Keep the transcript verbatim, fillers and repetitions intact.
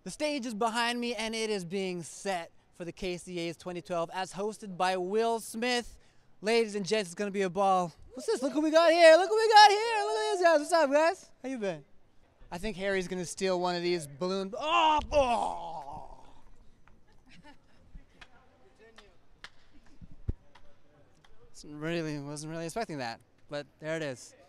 The stage is behind me and it is being set for the K C As twenty twelve as hosted by Will Smith. Ladies and gents, it's gonna be a ball. What's this? Look who we got here. Look who we got here. Look at this guys. What's up, guys? How you been? I think Harry's gonna steal one of these balloon. Oh! oh. Really wasn't really expecting that, but there it is.